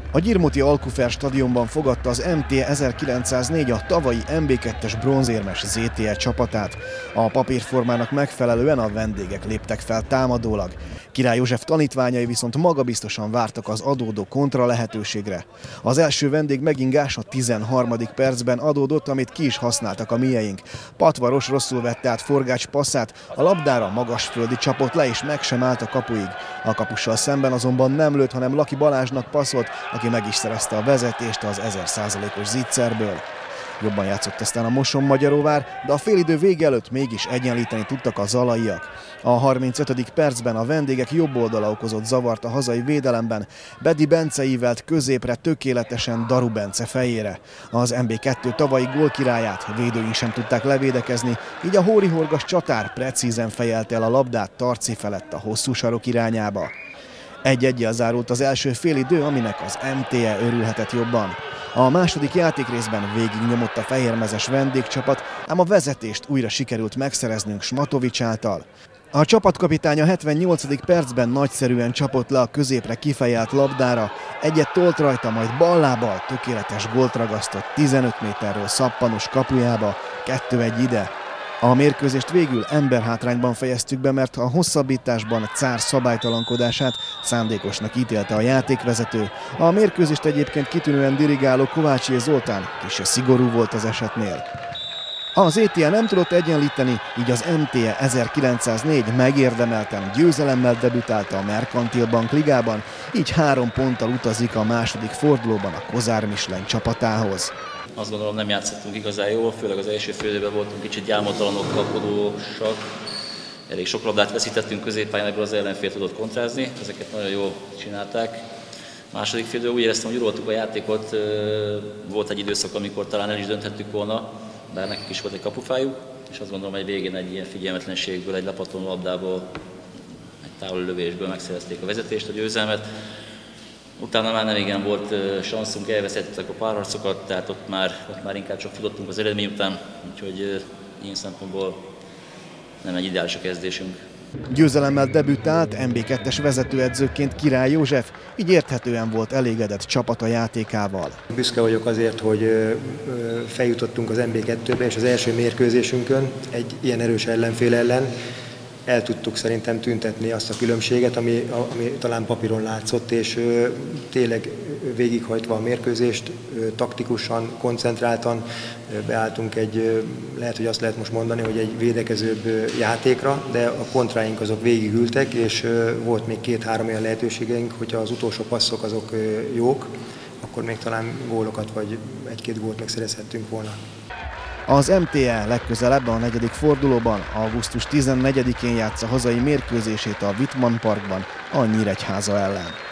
A Gyirmoti Alkufer stadionban fogadta az MTE 1904 a tavalyi MB2-es bronzérmes ZTE csapatát. A papírformának megfelelően a vendégek léptek fel támadólag. Király József tanítványai viszont magabiztosan vártak az adódó kontra lehetőségre. Az első vendég megingás a 13. percben adódott, amit ki is használtak a mieink. Patvaros rosszul vette át Forgács passzát, a labdára magasföldi csapott le és meg sem állt a kapuig. A kapussal szemben azonban nem lőtt, hanem Laki Balázsnak passzolt, aki meg is szerezte a vezetést az 1000%-os zicserből. Jobban játszott aztán a Moson-Magyaróvár, de a félidő vége előtt mégis egyenlíteni tudtak a zalaiak. A 35. percben a vendégek jobb oldala okozott zavart a hazai védelemben. Bedi Bence ívelt középre tökéletesen Daru Bence fejére. Az MB2 tavalyi gólkirályát védőink sem tudták levédekezni, így a hórihorgas csatár precízen fejelte el a labdát Tarci felett a hosszú sarok irányába. 1-1-jel zárult az első félidő, aminek az MTE örülhetett jobban. A második játékrészben végignyomott a fehérmezes vendégcsapat, ám a vezetést újra sikerült megszereznünk Smatovics által. A csapatkapitány a 78. percben nagyszerűen csapott le a középre kifejelt labdára, egyet tolt rajta, majd ballábbal tökéletes gólt ragasztott 15 méterről szappanos kapujába, 2-1 ide. A mérkőzést végül emberhátrányban fejeztük be, mert a hosszabbításban Czár szabálytalankodását szándékosnak ítélte a játékvezető. A mérkőzést egyébként kitűnően dirigáló Kovácsi Zoltán kissé szigorú volt az esetnél. Az ETE nem tudott egyenlíteni, így az MTE 1904 megérdemelten győzelemmel debütálta a Merkantil Bank ligában, így 3 ponttal utazik a második fordulóban a Kozár Michelin csapatához. Azt gondolom, nem játszottunk igazán jól, főleg az első fél időben voltunk kicsit gyámoltalanok, kapkodósak. Elég sok labdát veszítettünk középpályán, ebből az ellenfél tudott kontrázni, ezeket nagyon jól csinálták. Második fél időben úgy éreztem, hogy uraltuk a játékot, volt egy időszak, amikor talán el is dönthettük volna, bár nekik is volt egy kapufájuk, és azt gondolom, hogy végén egy ilyen figyelmetlenségből, egy lepatoló labdából, egy távoli lövésből megszerezték a vezetést, a győzelmet. Utána már nem igen volt sanszunk, elvesztettük a párharcokat, tehát ott már inkább csak futottunk az eredmény után, úgyhogy ilyen szempontból nem egy ideális a kezdésünk. Győzelemmel debütált MB2-es vezetőedzőként Király József, így érthetően volt elégedett csapata játékával. Büszke vagyok azért, hogy feljutottunk az MB2-be, és az első mérkőzésünkön egy ilyen erős ellenfél ellen el tudtuk szerintem tüntetni azt a különbséget, ami talán papíron látszott, és tényleg végighajtva a mérkőzést, taktikusan, koncentráltan beálltunk lehet, hogy azt lehet most mondani, hogy egy védekezőbb játékra, de a kontráink azok végigültek, és volt még 2-3 olyan lehetőségeink, hogyha az utolsó passzok azok jók, akkor még talán gólokat vagy 1-2 gólt megszerezhettünk volna. Az MTE legközelebb a 4. fordulóban, augusztus 14-én játsza hazai mérkőzését a Wittmann Parkban a Nyíregyháza ellen.